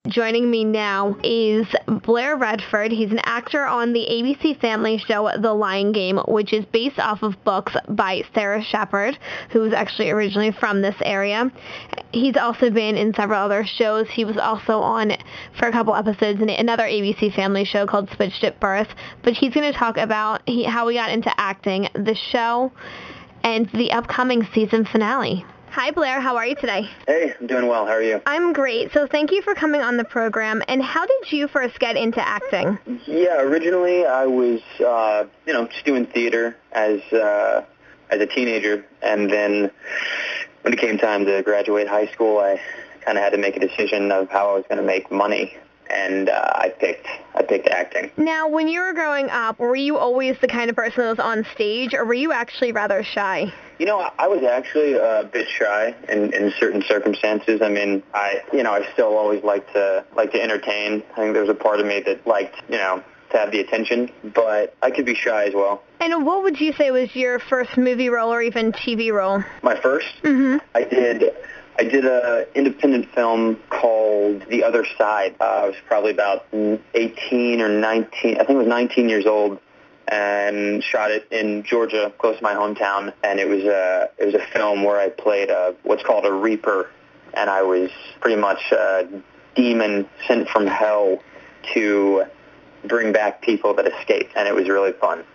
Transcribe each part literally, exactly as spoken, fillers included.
Joining me now is Blair Redford. He's an actor on the A B C family show The Lying Game, which is based off of books by Sarah Shepard, who is actually originally from this area. He's also been in several other shows. He was also on for a couple episodes in another A B C family show called Switched at Birth. But he's going to talk about he, how he got into acting, the show, and the upcoming season finale. Hi, Blair. How are you today? Hey, I'm doing well. How are you? I'm great. So thank you for coming on the program. And how did you first get into acting? Yeah, originally I was, uh, you know, just doing theater as uh, as a teenager. And then when it came time to graduate high school, I kind of had to make a decision of how I was going to make money. And uh, I picked I picked acting. Now, when you were growing up, were you always the kind of person that was on stage, or were you actually rather shy? You know, I was actually a bit shy in, in certain circumstances. I mean, I you know I still always liked to like to entertain. I think there was a part of me that liked you know to have the attention, but I could be shy as well. And what would you say was your first movie role or even T V role? My first? Mm-hmm. I did. I did an independent film called The Other Side. Uh, I was probably about eighteen or nineteen. I think I was nineteen years old, and shot it in Georgia, close to my hometown. And it was a it was a film where I played a, what's called a reaper, and I was pretty much a demon sent from hell to bring back people that escaped, and it was really fun.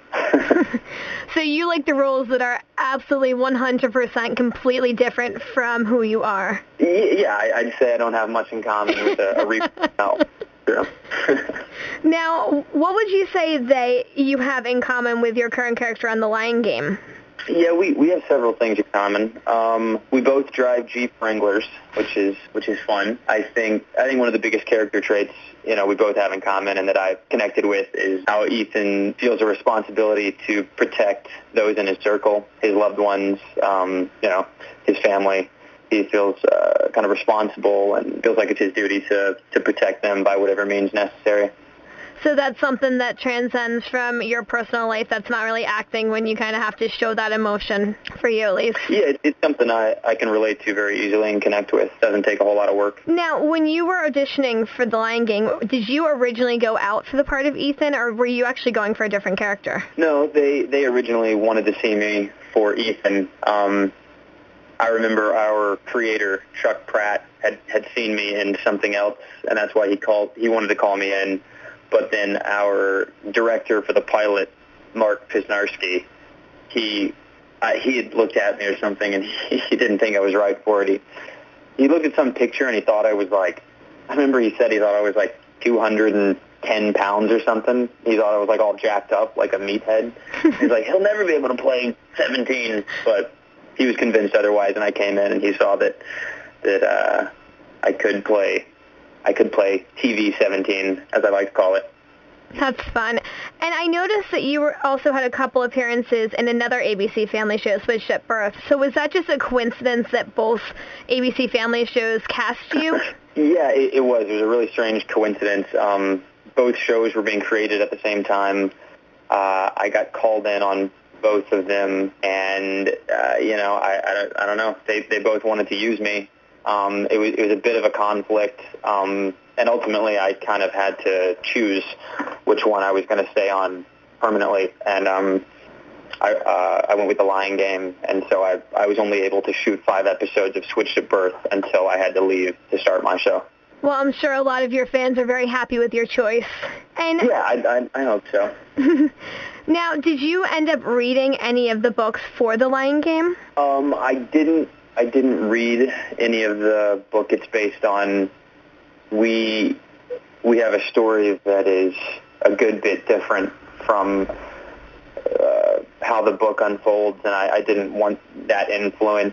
So you like the roles that are absolutely one hundred percent completely different from who you are? Yeah, I'd say I don't have much in common with a, a reaper. No. Yeah. Now, what would you say that you have in common with your current character on The Lying Game? Yeah, we, we have several things in common. Um, we both drive Jeep Wranglers, which is which is fun. I think I think one of the biggest character traits you know we both have in common and that I've connected with is how Ethan feels a responsibility to protect those in his circle, his loved ones, um, you know, his family. He feels uh, kind of responsible and feels like it's his duty to to protect them by whatever means necessary. So that's something that transcends from your personal life. That's not really acting when you kind of have to show that emotion, for you at least. Yeah, it, it's something I, I can relate to very easily and connect with. It doesn't take a whole lot of work. Now, when you were auditioning for The Lying Game, did you originally go out for the part of Ethan, or were you actually going for a different character? No, they, they originally wanted to see me for Ethan. Um, I remember our creator, Chuck Pratt, had, had seen me in something else, and that's why he called. He wanted to call me in. But then our director for the pilot, Mark Pisnarski, he uh, he had looked at me or something, and he, he didn't think I was right for it. He, he looked at some picture, and he thought I was like, I remember he said he thought I was like two hundred ten pounds or something. He thought I was like all jacked up, like a meathead. He's like, he'll never be able to play seventeen. But he was convinced otherwise, and I came in, and he saw that that uh, I could play I could play T V seventeen, as I like to call it. That's fun. And I noticed that you were also had a couple appearances in another A B C family show, Switched at Birth. So was that just a coincidence that both A B C family shows cast you? Yeah, it, it was. It was a really strange coincidence. Um, both shows were being created at the same time. Uh, I got called in on both of them, and, uh, you know, I, I, don't, I don't know. They, they both wanted to use me. Um, it was it was a bit of a conflict, um, and ultimately I kind of had to choose which one I was going to stay on permanently, and um, I uh, I went with The Lying Game, and so I I was only able to shoot five episodes of Switched at Birth until I had to leave to start my show. Well, I'm sure a lot of your fans are very happy with your choice. And yeah, I I, I hope so. Now, did you end up reading any of the books for The Lying Game? Um, I didn't. I didn't read any of the book it's based on. We we have a story that is a good bit different from uh, how the book unfolds, and I, I didn't want that influence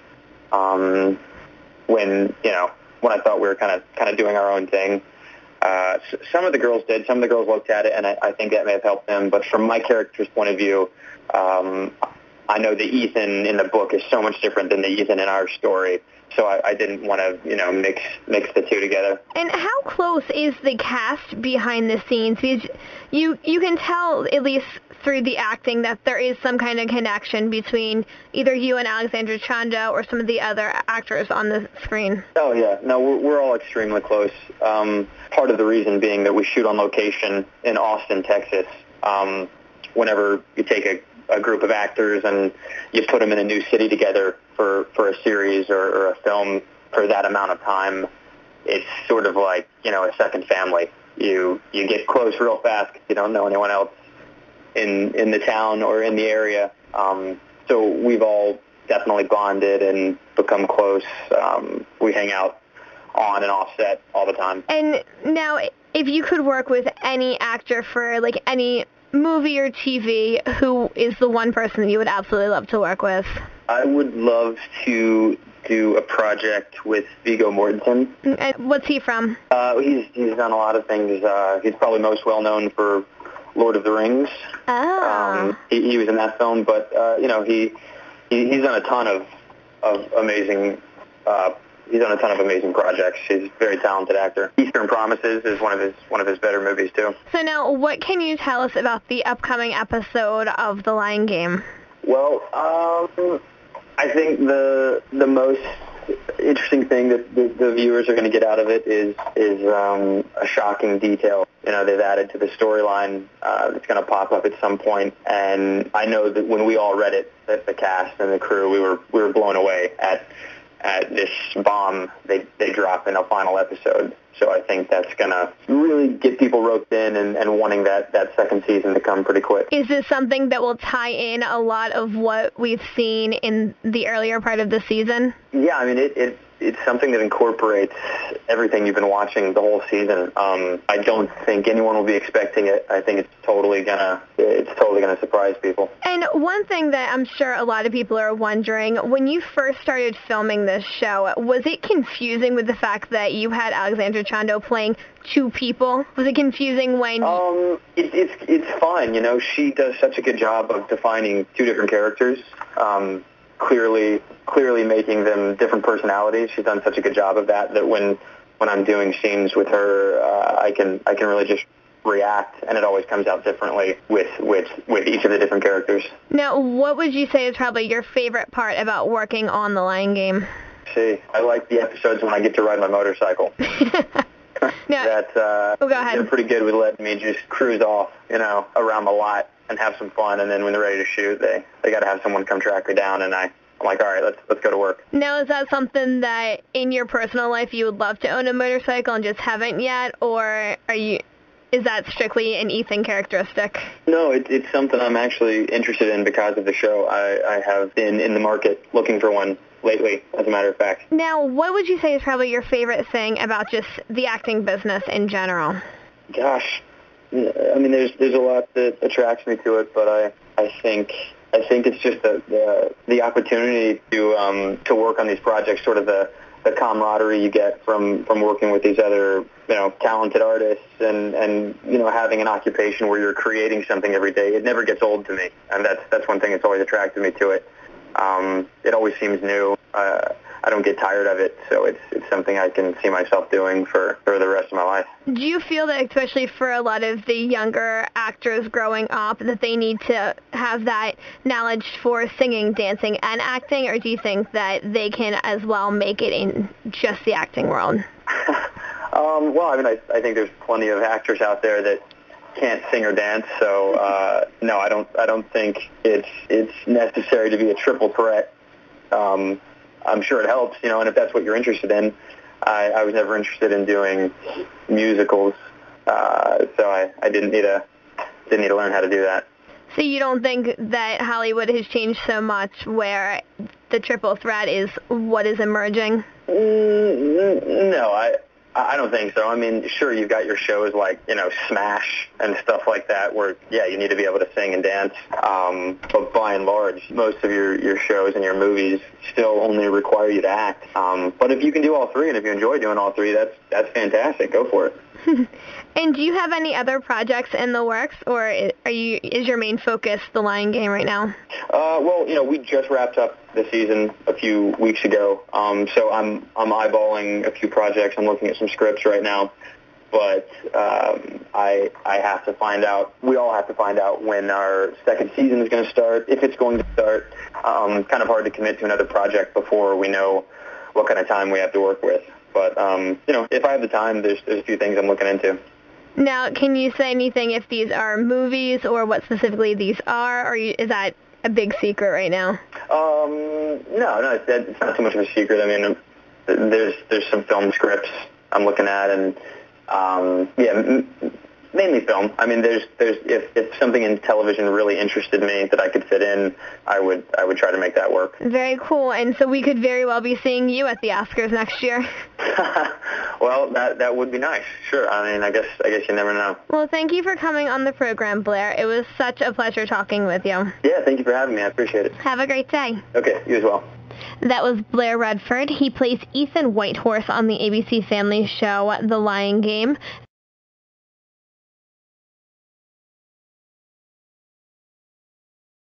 um, when you know when I thought we were kind of kind of doing our own thing. Uh, some of the girls did. Some of the girls looked at it, and I, I think that may have helped them. But from my character's point of view, um, I know the Ethan in the book is so much different than the Ethan in our story. So I, I didn't want to, you know, mix mix the two together. And how close is the cast behind the scenes? Because you you can tell, at least through the acting, that there is some kind of connection between either you and Alexandra Chando or some of the other actors on the screen. Oh, yeah. No, we're, we're all extremely close. Um, part of the reason being that we shoot on location in Austin, Texas. Um, whenever you take a a group of actors and you put them in a new city together for, for a series or, or a film for that amount of time, it's sort of like, you know, a second family. You you get close real fast because you don't know anyone else in in the town or in the area. Um, so we've all definitely bonded and become close. Um, we hang out on and off set all the time. And now, if you could work with any actor for, like, any movie or T V, who is the one person that you would absolutely love to work with? I would love to do a project with Viggo Mortensen. And what's he from? Uh, he's he's done a lot of things. Uh, he's probably most well known for Lord of the Rings. Oh. Um, he, he was in that film, but uh, you know he, he he's done a ton of of amazing. Uh, He's done a ton of amazing projects. He's a very talented actor. Eastern Promises is one of his one of his better movies too. So now, what can you tell us about the upcoming episode of The Lion Game? Well, um, I think the the most interesting thing that the, the viewers are going to get out of it is is um, a shocking detail. You know, they've added to the storyline. Uh, it's going to pop up at some point, and I know that when we all read it, that the cast and the crew, we were we were blown away at. at this bomb they they drop in a final episode. So I think that's going to really get people roped in and, and wanting that, that second season to come pretty quick. Is this something that will tie in a lot of what we've seen in the earlier part of the season? Yeah, I mean, it, it it's something that incorporates everything you've been watching the whole season. Um, I don't think anyone will be expecting it. I think it's totally gonna it's totally gonna surprise people. And one thing that I'm sure a lot of people are wondering, when you first started filming this show, was it confusing with the fact that you had Alexandra Chando playing two people? Was it confusing when... Um, it, it's it's fine. You know, she does such a good job of defining two different characters. Um, clearly clearly making them different personalities. She's done such a good job of that that when when I'm doing scenes with her, uh, I can I can really just react, and it always comes out differently with with with each of the different characters. Now, what would you say is probably your favorite part about working on The Lion Game? See, I like the episodes when I get to ride my motorcycle. No. That uh, oh, go ahead. They're pretty good with letting me just cruise off, you know, around the lot and have some fun. And then when they're ready to shoot, they they got to have someone come track me down, and I I'm like, all right, let's let's go to work. Now, is that something that in your personal life you would love to own a motorcycle and just haven't yet, or are you? Is that strictly an Ethan characteristic? No, it, it's something I'm actually interested in because of the show. I, I have been in the market looking for one lately, as a matter of fact. Now, what would you say is probably your favorite thing about just the acting business in general? Gosh, I mean, there's there's a lot that attracts me to it, but I I think I think it's just the the, the opportunity to um to work on these projects, sort of the the camaraderie you get from, from working with these other, you know, talented artists and, and, you know, having an occupation where you're creating something every day. It never gets old to me, and that's that's one thing that's always attracted me to it. Um, it always seems new. Uh, I don't get tired of it, so it's it's something I can see myself doing for, for the rest of my life. Do you feel that, especially for a lot of the younger actors growing up, that they need to have that knowledge for singing, dancing, and acting, or do you think that they can as well make it in just the acting world? um, well, I mean, I, I think there's plenty of actors out there that can't sing or dance, so uh, no, I don't. I don't think it's it's necessary to be a triple threat. Um, I'm sure it helps, you know, and if that's what you're interested in, I, I was never interested in doing musicals, uh, so I, I didn't need to didn't need to learn how to do that. So you don't think that Hollywood has changed so much where the triple threat is what is emerging? Mm, no, I I don't think so. I mean, sure, you've got your shows like, you know, Smash and stuff like that where, yeah, you need to be able to sing and dance. Um, but by and large, most of your, your shows and your movies still only require you to act. Um, but if you can do all three and if you enjoy doing all three, that's that's fantastic. Go for it. And do you have any other projects in the works, or are you is your main focus the Lion Game right now? Uh, well, you know, we just wrapped up the season a few weeks ago, um, so I'm I'm eyeballing a few projects. I'm looking at some scripts right now, but um, I I have to find out. We all have to find out when our second season is going to start, if it's going to start. Um, kind of hard to commit to another project before we know what kind of time we have to work with. But, um, you know, if I have the time, there's, there's a few things I'm looking into. Now, can you say anything if these are movies or what specifically these are, or is that a big secret right now? Um, no, no, it's, it's not too much of a secret. I mean, there's there's some film scripts I'm looking at, and, um, yeah, m- mainly film. I mean, there's there's if, if something in television really interested me that I could fit in, I would I would try to make that work. Very cool. And so we could very well be seeing you at the Oscars next year. Well, that that would be nice. Sure. I mean, I guess I guess you never know. Well, thank you for coming on the program, Blair. It was such a pleasure talking with you. Yeah, thank you for having me. I appreciate it. Have a great day. Okay, you as well. That was Blair Redford. He plays Ethan Whitehorse on the A B C Family show The Lion Game.